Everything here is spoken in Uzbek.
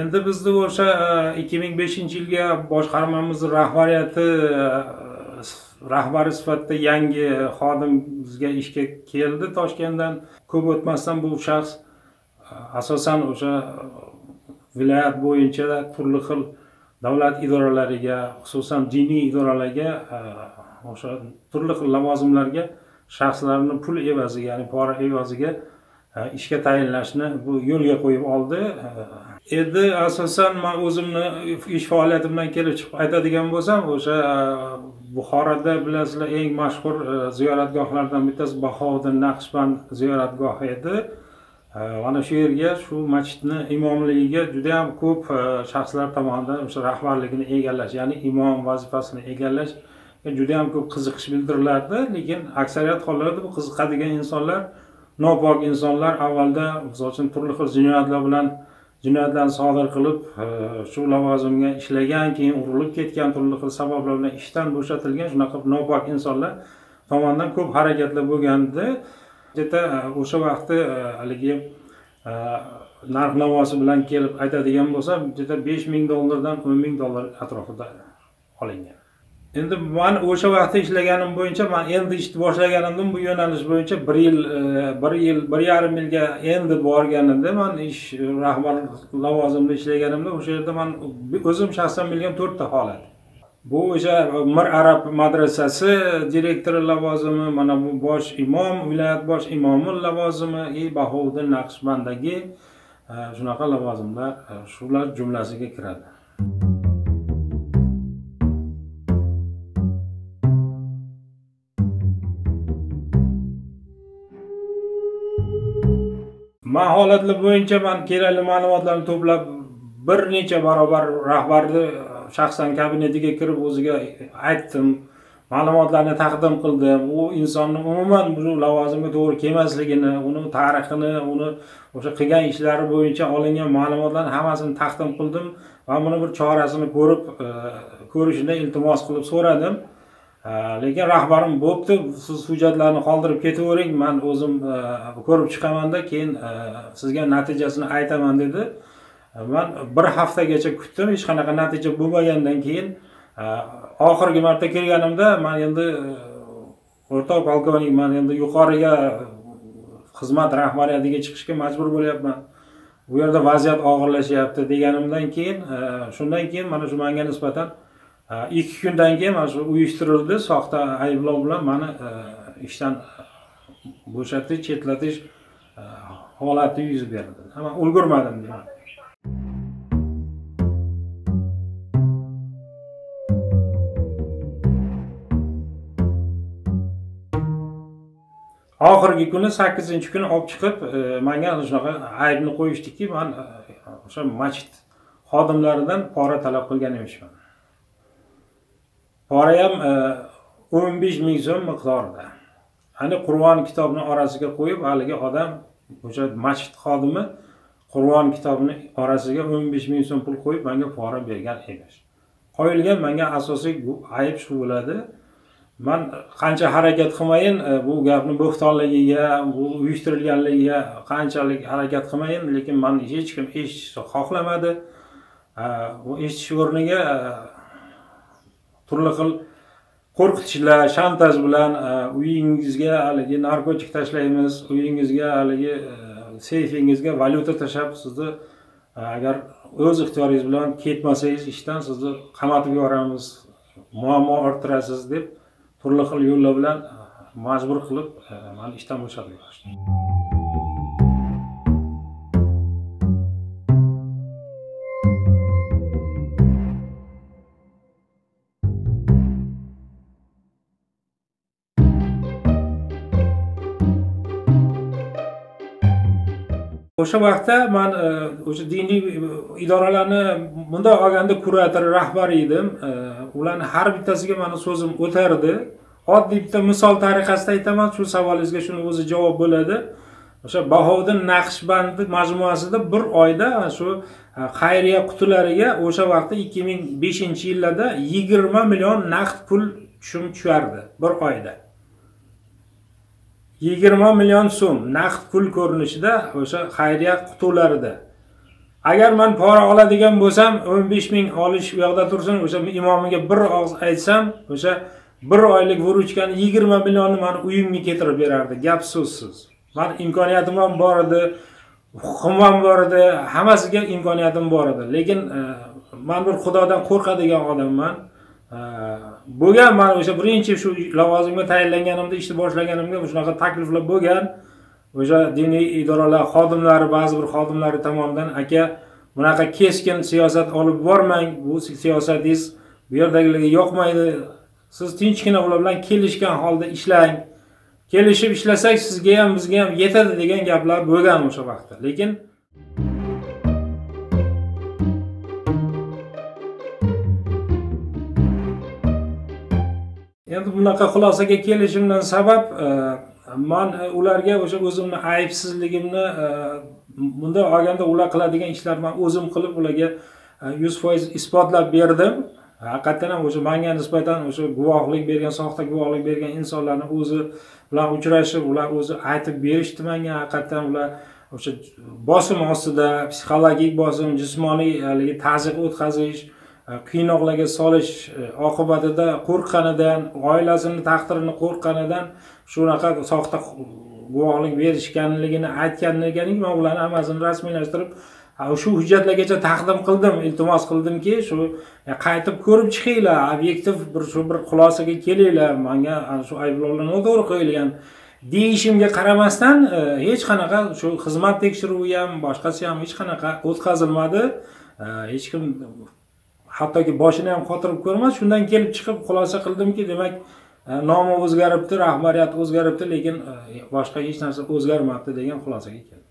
Endi bizda o'sha 2005-yilga boshqarmamiz rahbariyati rahbari sifatida yangi xodim bizga ishga keldi Toshkentdan. Ko'p o'tmasdan bu shaxs asosan o'sha viloyat bo'yicha turli xil davlat idoralariga, xususan diniy idoralarga o'sha turli xil lavozimlarga shaxslarni pul evaziga, ya'ni pora evaziga ishga tayinlashni bu yo'lga qo'yib oldi. Endi asosan men o'zimni ish faoliyatimdan kelib chiqib aytadigan bo'lsam, o'sha Buxoroda bilasizlar eng mashhur ziyoratgohlardan bittasi Bahovuddin Naqshband ziyoratgohi edi. Mana shu yerga, shu masjidni imomligiga juda ham ko'p shaxslar tomonidan o'sha rahbarligini egallash, ya'ni imom vazifasini egallash juda ham ko'p qiziqish bildirilardi, lekin aksariyat hollarda bu qiziqadigan insonlar nopok insonlar avvalda misol uchun turli xil jinoyatlarni sodir qilib shu lavozimga ishlagan, keyin urilib ketgan, turli xil sabablar bilan ishdan bo'shatilgan shunaqa nopok insonlar tomonidan ko'p harakatlar bo'lgandi. O'sha vaqtda haligi narx-navosi bilan kelib aytadigan bo'lsam, $5000 dan $10000 atrofida olingan. Endi men o'sha vaqtda ishlaganim bo'yicha, men endi ishni boshlaganimdan bu yo'nalish bo'yicha 1,5 yilga endi borganimda, men ish rahbar lavozimida ishlaganimda o'sha yerda men o'zim shaxsan bilgan 4 ta holat. Bu o'sha Mir Arab madrasasi direktori lavozimi, mana bu bosh imom, viloyat bosh imomi lavozimi, Bahovuddin Naqshbanddagi shunaqa lavozimlar shular jumlasiga kiradi. Men holatlar bo'yicha men kerakli ma'lumotlarni to'plab bir necha barobar rahbarni shaxsan kabinetiga kirib o'ziga aytdim, ma'lumotlarni taqdim qildim. U insonni umuman bu lavozimga to'g'ri kelmasligini, uni tarixini, uni o'sha qilgan ishlari bo'yicha olingan ma'lumotlarni hammasini taqdim qildim va buni bir chorasini ko'rishini iltimos qilib so'radim. Lekin rahbarim bo'pti, siz hujjatlarni qoldirib ketavering, men o'zim ko'rib chiqamanda, keyin sizga natijasini aytaman dedi. Men bir haftagacha kutdim, hech qanaqa natija bo'lmagandan keyin oxirgi marta kelganimda men endi o'rtoq polkovnik, men endi yuqoriga xizmat rahbariyatiga chiqishga majbur bo'lyapman. Bu yerda vaziyat og'irlashyapti deganimdan keyin, shundan keyin mana shu menga nisbatan 2 kundan keyin mana shu uyushtirildi, soxta ayblov bilan meni ishdan bo'shatish, chetlatish holati yuz berdi. Ama ulgurmadim deyman. Oxirgi kuni 8-kuni olib chiqib, menga shunaqa aybni qo'yishdiki, men o'sha masjid xodimlaridan pora talab qilgan emasman. Pora ham 15000 so'm miqdorida. Hani Qur'on kitobini orasiga qo'yib, haligi odam o'sha masjid xodimi Qur'on kitobini orasiga 15000 so'm pul qo'yib menga pora bergan emas. Qo'yilgan menga asosiy ayb shu bo'ladi. Men qancha harakat qilmayin, bu gapni bo'xtonligiga, bu uyushtirilganligiga qanchalik harakat qilmayin, lekin men hech kim eshitishni xohlamadi. Bu eshitish o'rniga turli xil qo'rqitishlar, shantaj bilan uyingizga haligi narkotik tashlaymiz, uyingizga haligi seyfingizga valyuta tashab, sizni agar o'z ixtiyoringiz bilan ketmasangiz ishdan sizni qamatib yuboramiz, muammo orttirasiz deb turli xil yo'llar bilan majbur qilib meni ishdan bo'shatib yuborishdi. O'sha vaqtda men o'sha diniy idoralarni bunday olganda kurator rahbar edim. Ularning har bittasiga meni so'zim o'tardi. Oddiy bitta misol tariqasida aytaman, shu savolingizga shuni o'zi javob bo'ladi. O'sha Bahovuddin Naqshband majmuasida bir oyda shu xayriya qutilariga o'sha vaqtda 2005-yillarda 20 million naqd pul tushardi bir oyda. 20 million so'm naqd pul ko'rinishida o'sha xayriya qutularida. agar men pora oladigan bo'lsam 15 ming olish u yoqda tursin, o'sha imomiga bir og'iz aytsam, o'sha bir oylik vuruchkani 20 millionni men uyimga keltirib berardi, gap so'zsiz. Men imkoniyatim ham bor edi, huquqim ham bor edi, hammasiga imkoniyatim bor edi. Lekin men bir Xudodan qo'rqadigan odamman. Bo'lgan, men o'sha birinchi shu lavozimga tayinlanganimda, ishni boshlaganimda shunaqa takliflar bo'lgan. O'sha diniy idoralar xodimlari, ba'zi bir xodimlari tomonidan aka bunaqa keskin siyosat olib bormang, bu siyosatingiz bu yerdagilarga yoqmaydi. Siz tinchgina ular bilan kelishgan holda ishlang. Kelishib ishlasak sizga ham bizga ham yetadi degan gaplar bo'lgan o'sha vaqtda. Lekin endi bunaqa xulosaga kelishimdan sabab men ularga o'sha o'zimni aybsizligimni bunday olganda ular qiladigan ishlarni men o'zim qilib ularga 100% isbotlab berdim. Haqiqatan ham o'sha menga nisbatan o'sha guvohlik bergan, soxta guvohlik bergan insonlarning o'zi bilan uchrashib, ular o'zi aytib berishdi menga. Haqiqatan ular o'sha bosim ostida, psixologik bosim, jismoniy ta'zyiq o'tkazish, qiynoqlarga solish oqibatida qo'rqqanidan, oilasini taqdirini qo'rqqanidan shunaqa soxta guvohlik berishganligini aytganligidan men ularni hammasini rasmiylashtirib shu hujjatlargacha taqdim qildim, iltimos qildimki, shu qaytib ko'rib chiqinglar, obyektiv bir xulosaga kelinglar, menga shu ayblovlarni to'g'ri qo'yilgan deyishimga qaramasdan hech qanaqa shu xizmat tekshiruvi ham, boshqasi ham hech qanaqa o'tkazilmadi. Hech kim hattoki boshini ham qotirib ko'rmadi. Shundan kelib chiqib xulosa qildimki, demak, nomi o'zgaribdi, rahbariyat o'zgaribdi, lekin boshqa hech narsa o'zgarmabdi degan xulosaga keldim.